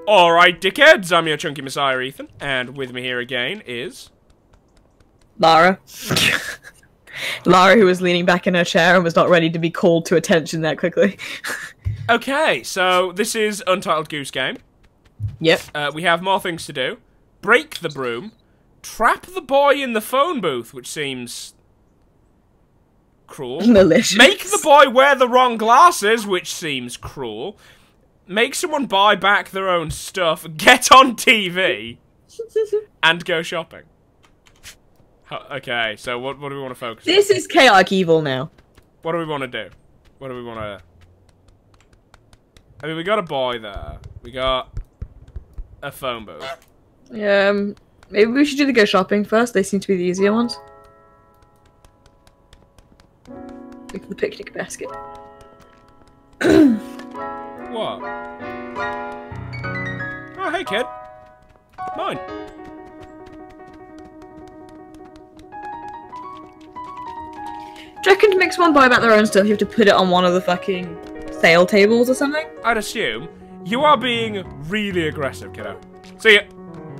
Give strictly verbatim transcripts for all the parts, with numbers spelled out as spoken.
Alright, dickheads, I'm your chunky messiah, Ethan, and with me here again is... Lara. Lara, who was leaning back in her chair and was not ready to be called to attention that quickly. Okay, so this is Untitled Goose game. Yep. Uh, we have more things to do. Break the broom. Trap the boy in the phone booth, which seems... cruel. Malicious. Make the boy wear the wrong glasses, which seems cruel. Make someone buy back their own stuff, get on T V, and go shopping. Okay, so what, what do we want to focus on? This is chaotic evil now. What do we want to do? What do we want to... I mean, we got a boy there. We got a phone booth. Um, maybe we should do the go shopping first. They seem to be the easier ones. Look at the picnic basket. What? Oh, hey, kid. Mine. Do you reckon to make someone buy back their own stuff, you have to put it on one of the fucking sale tables or something? I'd assume. You are being really aggressive, kiddo. See ya.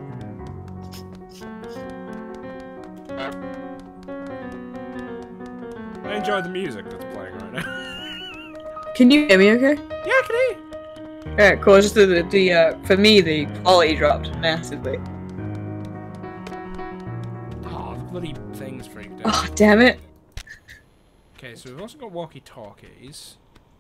I enjoy the music that's playing right now. Can you hear me okay? Yeah, I can hear you. Alright, cool. Just the, the, the uh, for me, the quality dropped massively. Oh, the bloody thing's freaked out. Oh, damn it. Okay, so we've also got walkie-talkies.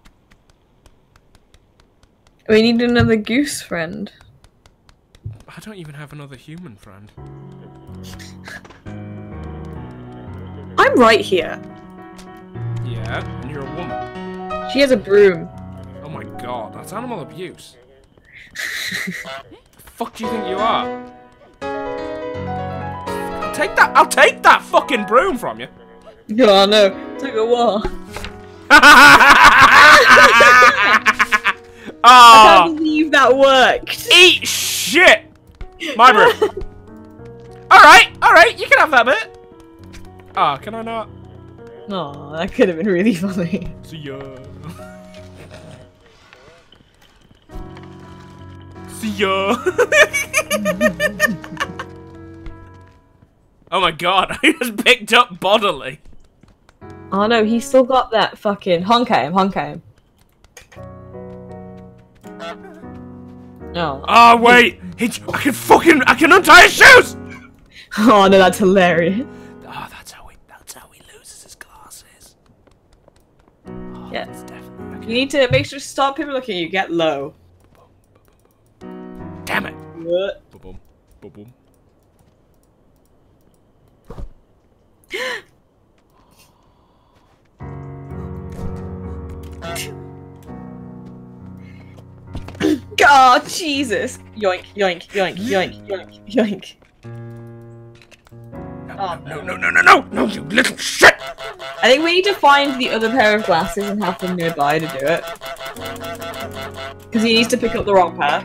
We need another goose friend. I don't even have another human friend. I'm right here. Yeah, and you're a woman. She has a broom. Oh my god, that's animal abuse. The fuck do you think you are? I'll take that. I'll take that fucking broom from you. Oh no, took a while. Oh, I can't believe that worked. Eat shit! My broom. Alright, alright, you can have that bit. Ah, oh, can I not? Oh, that could have been really funny. See ya. See ya. Oh my god, I just picked up bodily. Oh no, he's still got that fucking honk at him, honk at him. No. Oh wait, he, I can fucking, I can untie his shoes. Oh no, that's hilarious. Oh, that's how he, that's how he loses his glasses. Oh, Yeah. that's definitely okay. You need to make sure to stop people looking at you. Get low. Damn it. What? Boom, boom, boom. God, Jesus! Yoink, yoink, yoink, yoink, yoink, yoink. Oh, No, no, no, no, no, no, you little shit! I think we need to find the other pair of glasses and have them nearby to do it. Because he needs to pick up the wrong pair.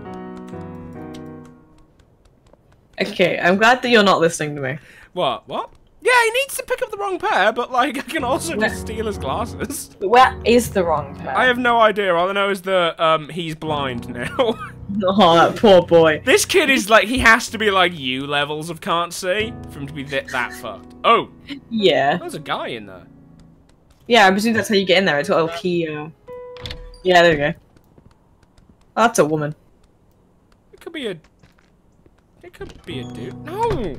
Okay, I'm glad that you're not listening to me. What? What? Yeah, he needs to pick up the wrong pair, but like, I can also just steal his glasses. But where is the wrong pair? I have no idea. All I know is that um, he's blind now. Oh, that poor boy. This kid is like, he has to be like you levels of can't see for him to be th that fucked. Oh, Yeah. there's a guy in there. Yeah, I presume that's how you get in there. It's got a little key. Uh... Yeah, there we go. Oh, that's a woman. It could be a. It could be a dude. No.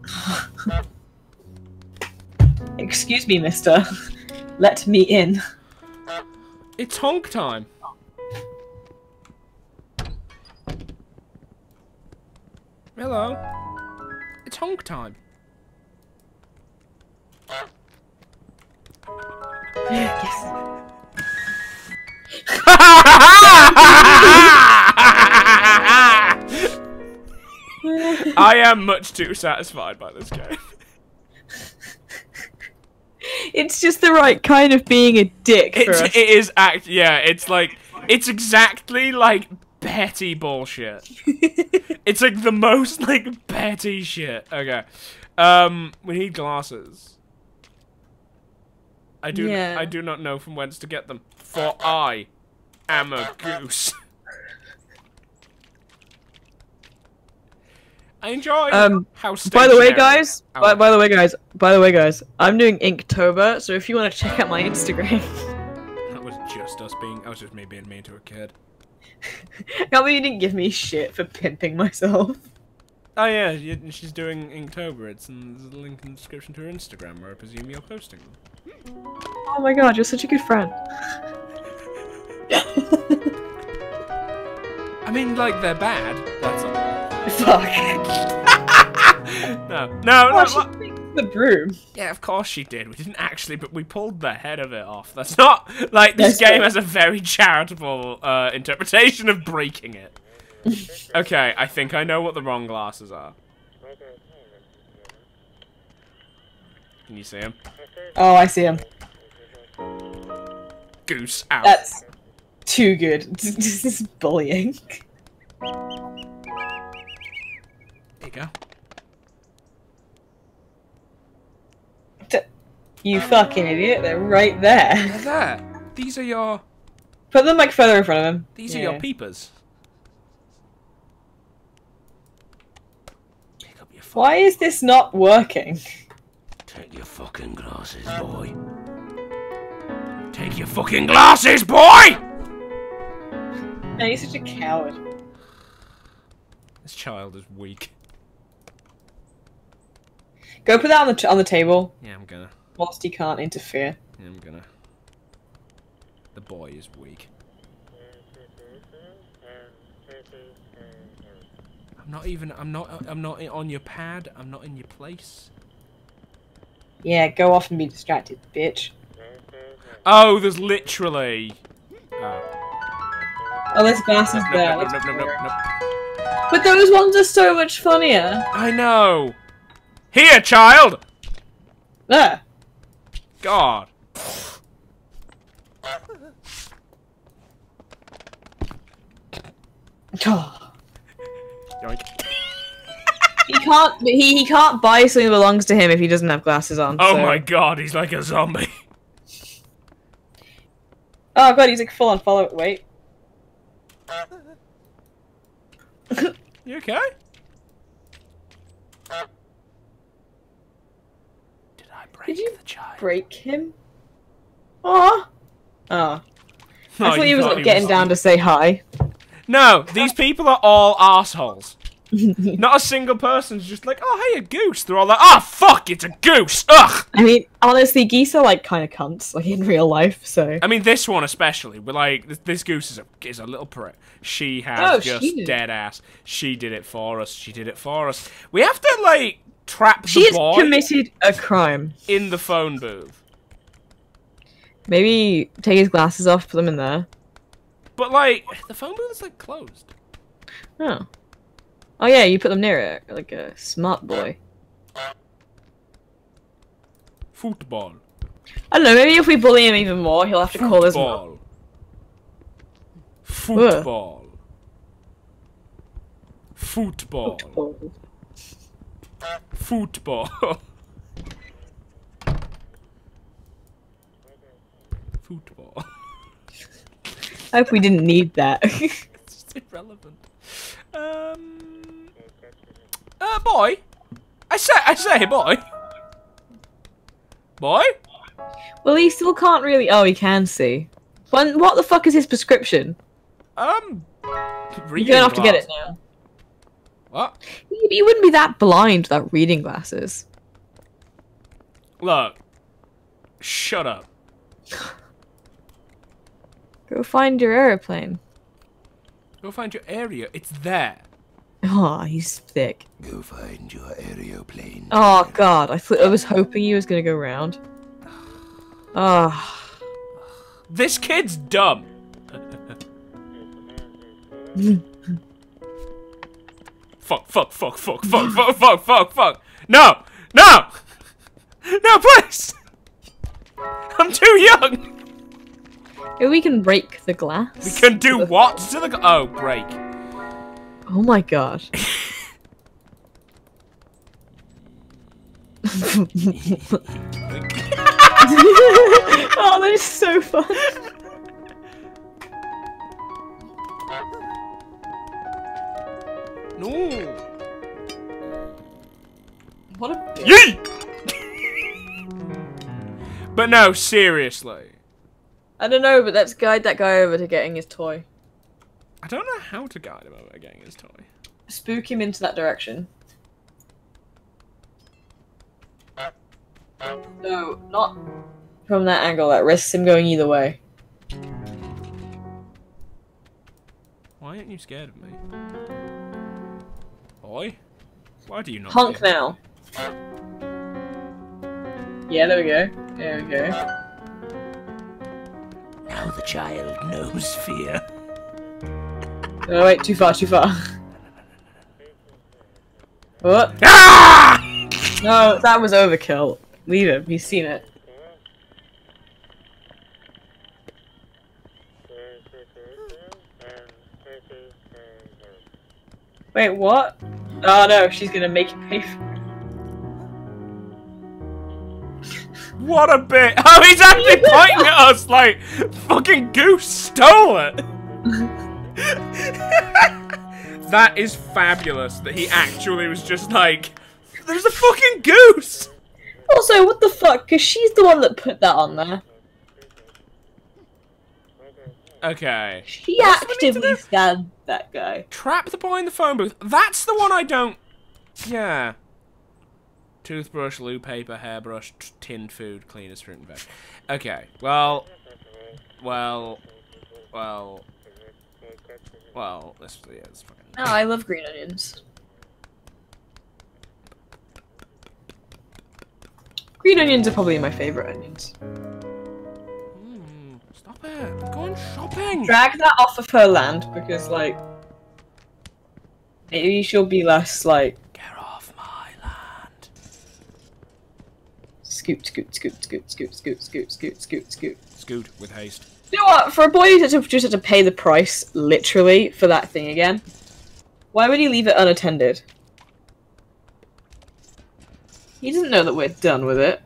Excuse me, mister. Let me in. It's honk time. Hello. It's honk time. Yes. I am much too satisfied by this game. It's just the right kind of being a dick for It's, us. it is act. Yeah, it's like it's exactly like petty bullshit. It's like the most like petty shit. Okay, um, we need glasses. I do. Yeah. I do not know from whence to get them. For I am a goose. I enjoy Um, how by the way, stationary guys. our- By, by the way, guys. By the way, guys. I'm doing Inktober, so if you want to check out my Instagram. That was just us being. That was just me being mean to a kid. I can't believe you didn't give me shit for pimping myself. Oh yeah, you, she's doing Inktober. It's in, there's a link in the description to her Instagram, where I presume you're posting them. Oh my god, you're such a good friend. I mean, like they're bad. That's all. Fuck. no, no, Oh, no. she what- picked the broom. Yeah, of course she did. We didn't actually, but we pulled the head of it off. That's not like this That's game right. has a very charitable uh, interpretation of breaking it. Okay, I think I know what the wrong glasses are. Can you see him? Oh, I see him. Goose out. That's too good. This is bullying. There you go. You fucking idiot, they're right there. They're there. These are your. Put them like further in front of him. These Yeah. are your peepers. Pick up your. Why is this not working? Take your fucking glasses, boy. Take your fucking glasses, boy! Man, he's such a coward. This child is weak. Go put that on the t on the table. Yeah, I'm gonna. Whilst he can't interfere. Yeah, I'm gonna. The boy is weak. I'm not even. I'm not. I'm not on your pad. I'm not in your place. Yeah, go off and be distracted, bitch. Oh, there's literally. Oh. Oh, there's glasses Nope, there. nope, That's nope, nope, nope, weird. nope. But those ones are so much funnier. I know. Here, child. Ah. God. Oh. Yoink. He can't. He he can't buy something that belongs to him if he doesn't have glasses on. Oh so- my God, he's like a zombie. Oh god, he's like full on follow. Wait. You okay? Did I break Did you the child? break him? Aw. Oh. I No, thought he you was thought like he getting was- down to say hi. No, these people are all assholes. Not a single person's just like, oh, hey, a goose. They're all like, oh, fuck, it's a goose. Ugh. I mean, honestly, geese are like kind of cunts, like in real life. So. I mean, this one especially. We're like, this, this goose is a is a little prick. She has Oh, just she did. dead ass. She did it for us. She did it for us. We have to like trap the She has boy committed a crime. in the phone booth. Maybe take his glasses off, put them in there. But like, the phone booth is like closed. Oh. Oh yeah, you put them near it, like a smart boy. Football. I don't know, maybe if we bully him even more, he'll have to call his mom. Football. Football. Football. Football. Football. I hope we didn't need that. It's just irrelevant. Um. Uh, boy. I say, I say, boy. Boy. Well, he still can't really. Oh, he can see. When, what the fuck is his prescription? Um. You're gonna have to get it now. What? You, you wouldn't be that blind without reading glasses. Look. Shut up. Go find your airplane. Go find your area. It's there. Oh, he's thick. Go find your aeroplane. Oh god, I th I was hoping he was gonna go round. Oh. This kid's dumb. Fuck, fuck, fuck, fuck, fuck, fuck, fuck, fuck, fuck. No! No! No, please! I'm too young! Maybe we can break the glass. We can do what to the... Oh, break. Oh my god. Oh, that is so fun. No! What a bitch. Yeet! But no, seriously. I don't know, but let's guide that guy over to getting his toy. I don't know how to guide him over getting his toy. Spook him into that direction. No, not from that angle. That risks him going either way. Why aren't you scared of me? Boy? Why do you not Honk fear? now. Yeah, there we go. There we go. Now the child knows fear. Oh wait, too far, too far. What? Ah! No, that was overkill. Leave him, he's seen it. Wait, what? Oh no, she's gonna make him pay for it. What a bit! Oh, he's actually pointing at us like fucking Goose stole it. That is fabulous. That he actually was just like, "There's a fucking goose." Also, what the fuck? Because she's the one that put that on there. Okay. She What's the need to actively do? stabbed that guy. Trap the boy in the phone booth. That's the one I don't. Yeah. Toothbrush, loo paper, hairbrush, t tinned food, cleaners, fruit and veg. Okay. Well. Well. Well. Well. This. Yeah. This fucking. Oh, I love green onions. Green onions are probably my favorite onions. Mm, stop it! I'm going shopping. Drag that off of her land because, like, maybe she'll be less like. Get off my land. Scoot, scoot, scoot, scoot, scoot, scoot, scoot, scoot, scoot, scoot. Scoot with haste. You know what? For a boy to just have to pay the price, literally, for that thing again, why would he leave it unattended? He doesn't know that we're done with it.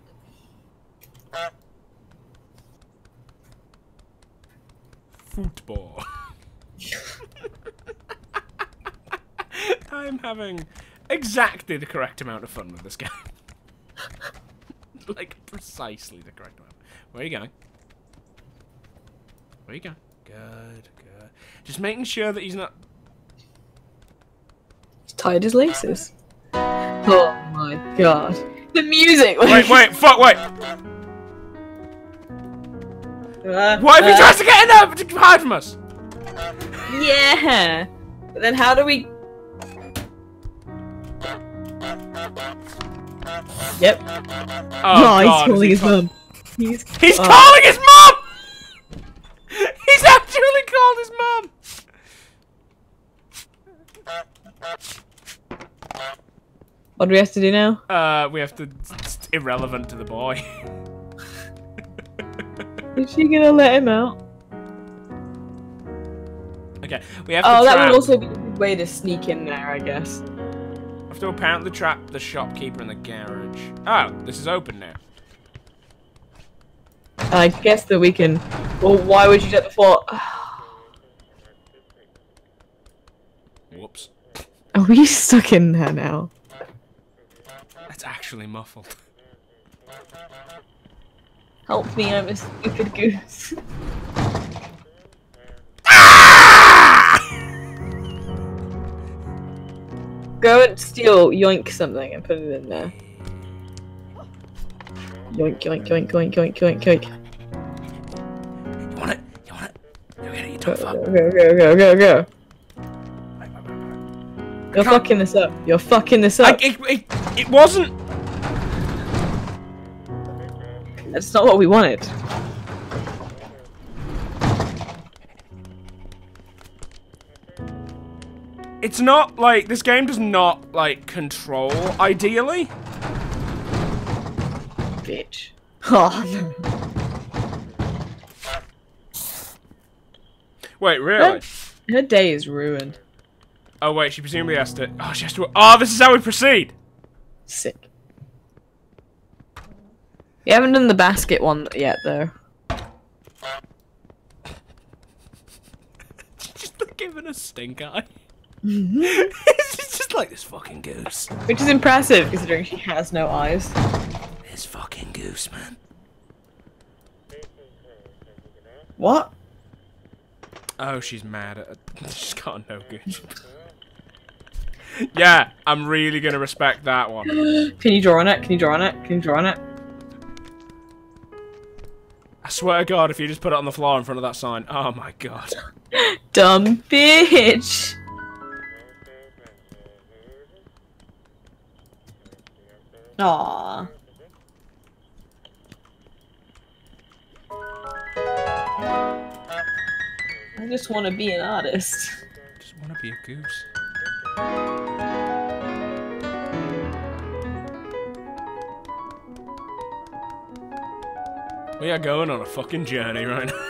Football. I'm having exactly the correct amount of fun with this game. Like, precisely the correct amount. Where are you going? Where are you going? Good, good. Just making sure that he's not... He's tied his laces. Oh my god. The music! Wait, wait, fuck, wait! Uh, What if he uh, tries to get in there to hide from us? Yeah! But then how do we... Yep. Oh, he's God, calling is his he ca- mum. He's, He's oh. calling his mum! He's actually called his mum! What do we have to do now? Uh, we have to... It's irrelevant to the boy. Is she gonna let him out? Okay, we have to Oh, that trap... would also be a good way to sneak in there, I guess. We have to apparently trap the shopkeeper in the garage. Oh, this is open now. I guess that we can... Well, why would you do it before? Whoops. Are we stuck in there now? That's actually muffled. Help me, I'm a stupid goose. Go and steal, yoink something and put it in there. Yoink, yoink, yoink, yoink, yoink, yoink, yoink. You want it? You want it? You get it, you Go, tough up. go, go, go, go, go. Wait, wait, wait, wait. You're fucking this up. You're fucking this I, up. it, it, it wasn't... That's not what we wanted. It's not, like, this game does not, like, control, ideally. Bitch. Oh, no. Wait, really? Her day is ruined. Oh, wait, she presumably has to... Oh, she has to... Oh, this is how we proceed! Sick. We haven't done the basket one yet, though. Just like, giving a stink eye. He's just just like this fucking goose. Which is impressive, considering she has no eyes. This fucking goose, man. What? Oh, she's mad at it. She's got no goose. Yeah, I'm really gonna respect that one. Can you draw on it? Can you draw on it? Can you draw on it? I swear to God, if you just put it on the floor in front of that sign. Oh my God. Dumb bitch! Aww. I just want to be an artist. Just want to be a goose. We are going on a fucking journey right now.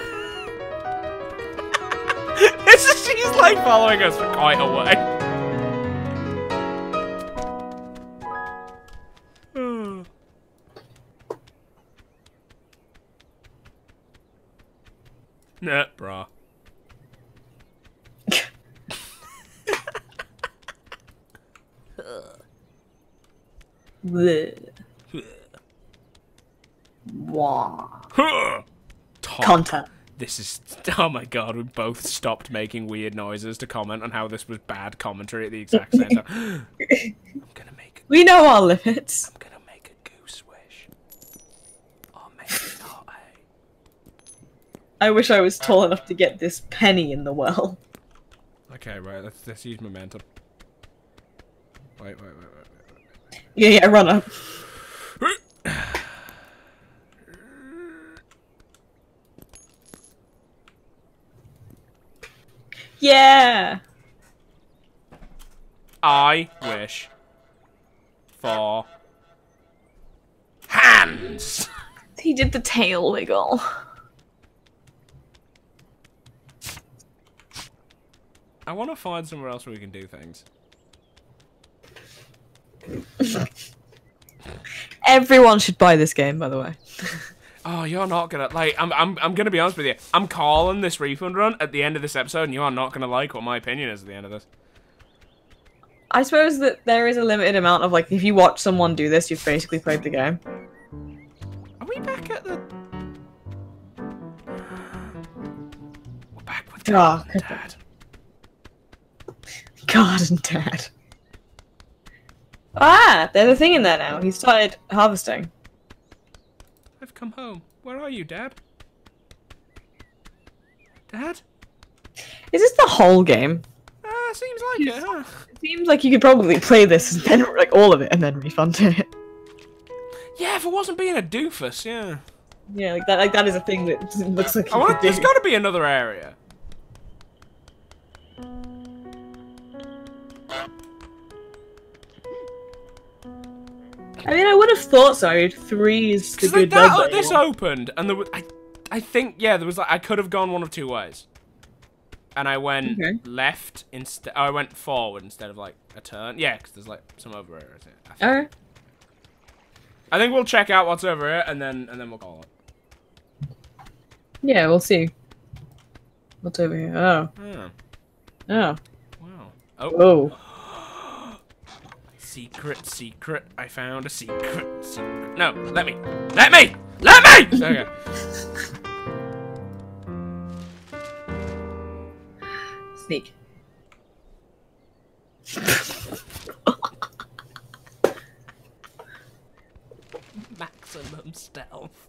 This is, she's like following us for quite a way. Nah, brah. Bleh. Wow. Top. Content. This is. Oh my God, we both stopped making weird noises to comment on how this was bad commentary at the exact same time. I'm gonna make. A, We know our limits. I'm gonna make a goose wish. Or maybe not, eh? I wish I was tall enough to get this penny in the well. Okay, right, let's, let's use momentum. Wait, wait, wait, wait, wait, wait. Yeah, yeah, run up. Yeah! I wish for hands! He did the tail wiggle. I want to find somewhere else where we can do things. Everyone should buy this game, by the way. Oh, you're not gonna like. I'm. I'm. I'm gonna be honest with you. I'm calling this refund run at the end of this episode, and you are not gonna like what my opinion is at the end of this. I suppose that there is a limited amount of, like, if you watch someone do this, you've basically played the game. Are we back at the? We're back with Oh, God and Dad. God and Dad. Ah, there's a thing in there now. He started harvesting. I've come home. Where are you, Dad? Dad? Is this the whole game? Ah, seems like it, huh? It seems like you could probably play this and then, like, all of it and then refund it. Yeah, if it wasn't being a doofus, yeah. Yeah, like that. Like that is a thing that looks like you I want. could do. There's got to be another area. I mean, I would have thought so. I mean, three is the Because like good that, number. this opened, and there was, I, I think, yeah, there was like I could have gone one of two ways, and I went Okay. left instead. I went forward instead of like a turn. Yeah, because there's like some over here. I think. I think. Alright. I think we'll check out what's over here, and then and then we'll call it. Yeah, we'll see. What's over here? Oh. Oh, Oh. wow. Oh. Oh. Secret, secret. I found a secret, secret. No, let me. Let me! Let me! Okay. Sneak. Maximum stealth.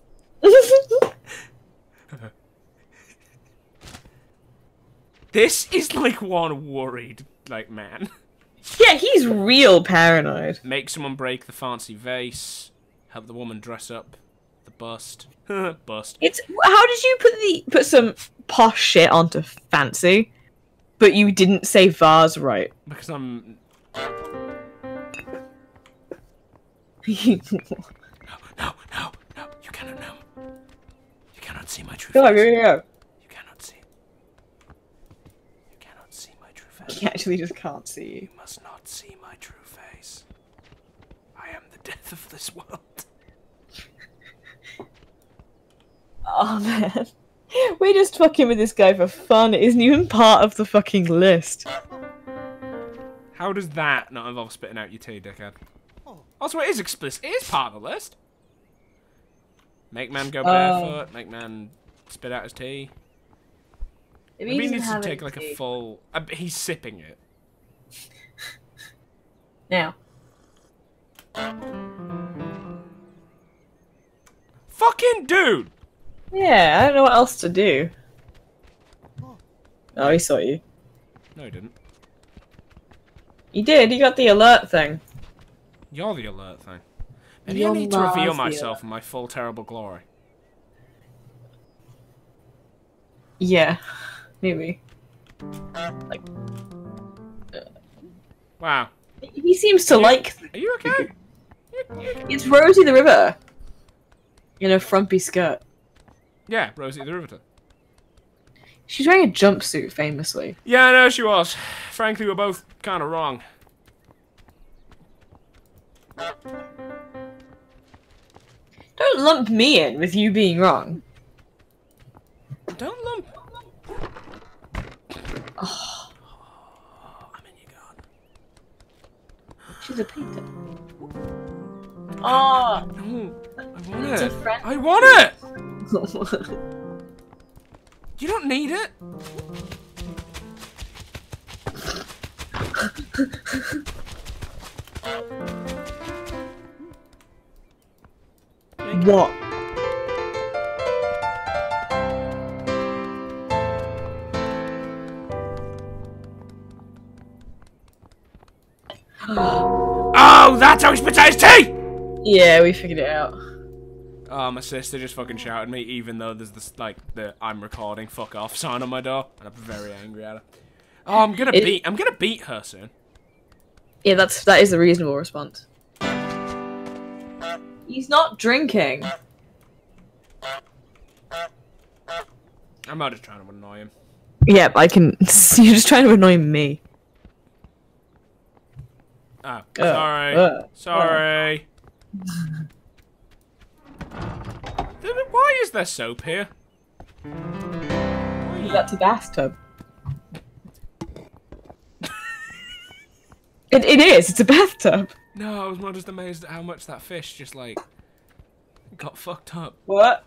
This is like one worried, like, man. Yeah, he's real paranoid. Make someone break the fancy vase. Help the woman dress up. The bust. Bust. It's how did you put the put some posh shit onto fancy, but you didn't say vase right? Because I'm... Go No, no, no. You cannot know. You cannot see my true go face. go go. You cannot see. You cannot see my true face. He actually just can't see you. You must not see my true face. I am the death of this world. Oh man, we're just fucking with this guy for fun. It isn't even part of the fucking list. How does that not involve spitting out your tea, dickhead? Also, it is explicit. It is part of the list. Make man go barefoot. Uh, make man spit out his tea. Maybe Maybe he he needs to doesn't take have like any a full... Uh, he's sipping it. Now. Fucking dude! Yeah, I don't know what else to do. Oh, he saw you. No, he didn't. He did, he got the alert thing. You're the alert thing. Maybe You're I need to reveal Lars the myself alert. in my full terrible glory. Yeah, maybe. Like, Wow. he seems to like. Are you okay? It's Rosie the River in a frumpy skirt. Yeah, Rosie the Riveter. She's wearing a jumpsuit, famously. Yeah, I know she was. Frankly, we're both kind of wrong. Don't lump me in with you being wrong. Don't lump. Oh, I'm in your garden. she's a painter. Oh, No, I want it's it. a friend. I want it. You don't need it. What? Oh, that's how he spits out his tea! Yeah, we figured it out. Oh, my sister just fucking shouted at me, even though there's this, like, the I'm recording, fuck off sign on my door, and I'm very angry at her. Oh, I'm gonna It- beat, I'm gonna beat her soon. Yeah, that's that is a reasonable response. He's not drinking. I'm not just trying to annoy him. Yep, I can. You're just trying to annoy me. Oh, sorry. uh, sorry. Why is there soap here? That's a bathtub. It, it is. It's a bathtub. No, I was more just amazed at how much that fish just, like, got fucked up. What?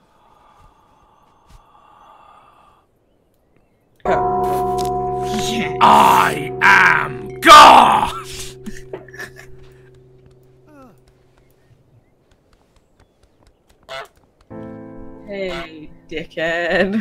Oh. Yeah. I am God! Hey, dickhead.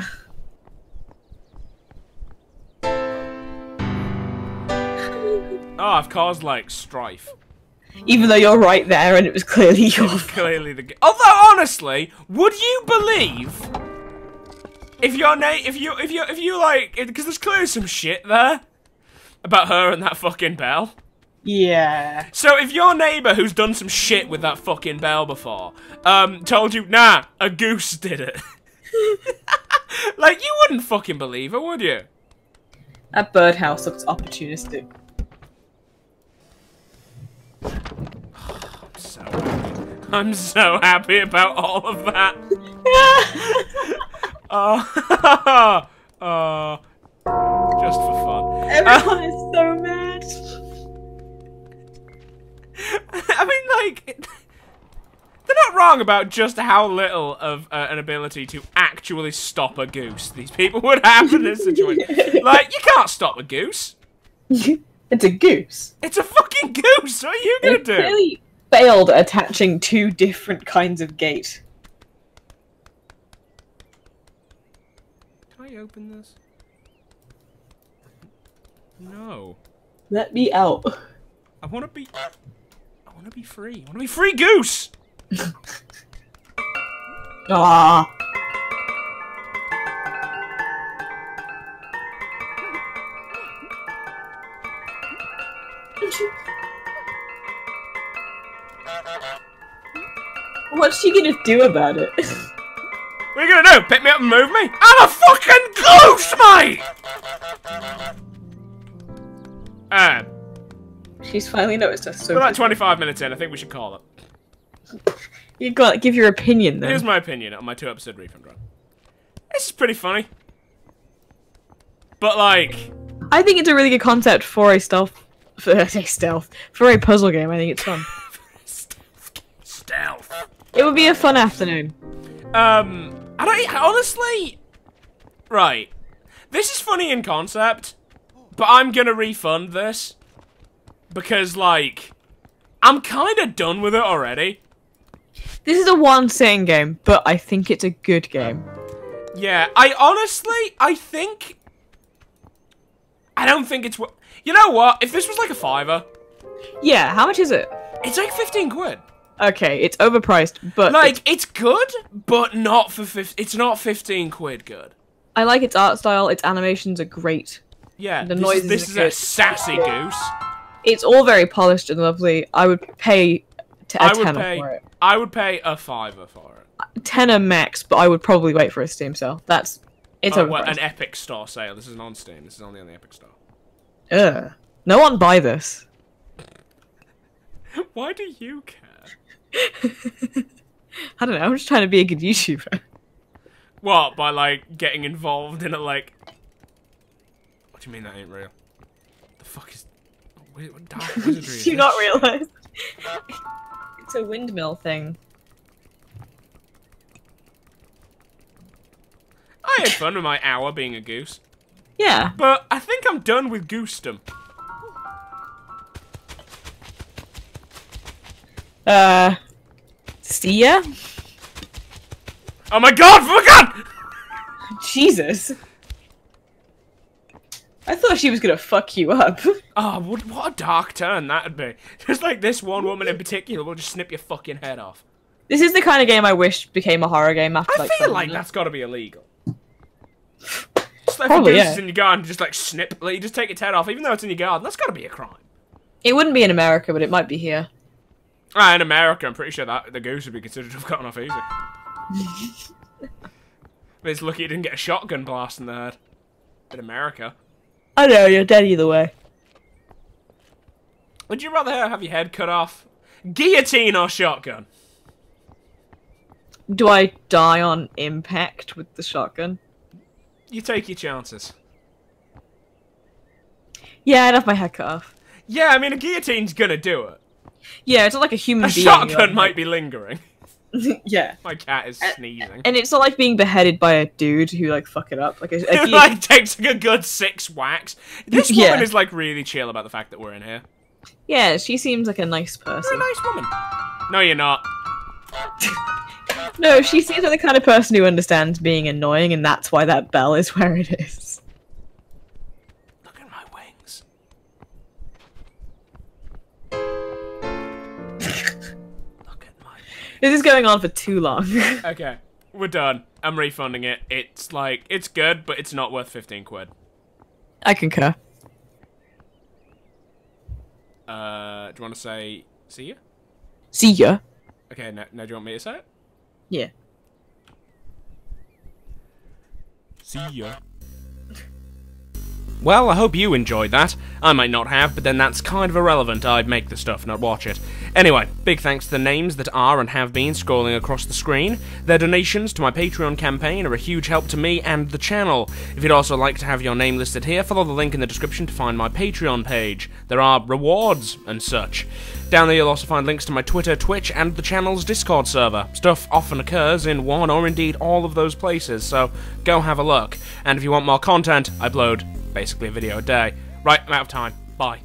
Oh, I've caused, like, strife. Even though you're right there and it was clearly your fault. Clearly the g- Although, honestly, would you believe if your na- if you if you if you like because there's clearly some shit there about her and that fucking bell. Yeah. So if your neighbour who's done some shit with that fucking bell before, um, told you, nah, a goose did it. Like, you wouldn't fucking believe her, would you? That birdhouse looks opportunistic. I'm so happy. I'm so happy about all of that. Oh, oh, just for fun. Everyone is so mad. I mean, like, they're not wrong about just how little of uh, an ability to actually stop a goose these people would have in this situation. Like, you can't stop a goose. It's a goose. It's a fucking goose. What are you gonna They do? clearly failed at attaching two different kinds of gate. Can I open this? No. Let me out. I want to be. I want to be free. I want to be free, goose. Ah. What's she gonna do about it? What are you gonna do? Pick me up and move me? I'm a fucking goose, mate. Um, She's finally noticed us. So we're like twenty-five minutes in. I think we should call it. you got give your opinion then. Here's my opinion on my two-episode refund run. This is pretty funny, but like, I think it's a really good concept for a stealth For I say stealth. For a puzzle game, I think it's fun. Stealth. It would be a fun afternoon. Um, I don't honestly. Right, this is funny in concept, but I'm gonna refund this because, like, I'm kind of done with it already. This is a one-sitting game, but I think it's a good game. Yeah, I honestly, I think. I don't think it's. You know what? If this was like a fiver. Yeah, how much is it? It's like fifteen quid. Okay, it's overpriced, but Like, it's, it's good, but not for fif- it's not fifteen quid good. I like its art style. Its animations are great. Yeah, The this, noises is, this are is good. a sassy goose. It's all very polished and lovely. I would pay t- a I would tenner pay. for it. I would pay a fiver for it. Tenner max, but I would probably wait for a Steam sale. That's it's Oh, overpriced. well, an Epic Store sale. This isn't on Steam. This is only on the Epic Store. Ugh. No one buy this. Why do you care? I don't know. I'm just trying to be a good YouTuber. What, by like getting involved in a like? What do you mean that ain't real? The fuck is? What what dark wizardry is Do you this? not realize? It's a windmill thing. I had fun with my hour being a goose, Yeah. but I think I'm done with goosedom. Uh. See ya. Oh my god! Oh my god! Jesus. I thought she was gonna fuck you up. Oh, what, what a dark turn that'd be. Just like this one woman in particular will just snip your fucking head off. This is the kind of game I wish became a horror game after I like. feel some like minutes. that's gotta be illegal. Just like Probably, if a goose yeah. is in your garden, just like snip, like you just take its head off, even though it's in your garden. That's gotta be a crime. It wouldn't be in America, but it might be here. Ah, in America, I'm pretty sure that the goose would be considered to have gotten off easy. But it's lucky it didn't get a shotgun blast in the head. In America. I know, you're dead either way. Would you rather have your head cut off? Guillotine or shotgun? Do I die on impact with the shotgun? You take your chances. Yeah, I'd have my head cut off. Yeah, I mean, a guillotine's gonna do it. Yeah, it's not like a human A being. shotgun might be lingering. Yeah. My cat is Uh, sneezing. And it's not like being beheaded by a dude who, like, fuck it up. Like, a, a It guillotine- like takes like a good six whacks. This woman Yeah. is like really chill about the fact that we're in here. Yeah, she seems like a nice You're a person. nice woman. No, you're not. No, she seems like the kind of person who understands being annoying, and that's why that bell is where it is. Look at my wings. Look at my wings. This is going on for too long. Okay, we're done. I'm refunding it. It's like, it's good, but it's not worth fifteen quid. I concur. Uh, do you want to say, see ya? See ya. Okay, now, now do you want me to say it? Yeah. See ya. Well, I hope you enjoyed that. I might not have, but then that's kind of irrelevant. I'd make the stuff, not watch it. Anyway, big thanks to the names that are and have been scrolling across the screen. Their donations to my Patreon campaign are a huge help to me and the channel. If you'd also like to have your name listed here, follow the link in the description to find my Patreon page. There are rewards and such. Down there you'll also find links to my Twitter, Twitch, and the channel's Discord server. Stuff often occurs in one or indeed all of those places, so go have a look. And if you want more content, I upload basically a video a day. Right, I'm out of time. Bye.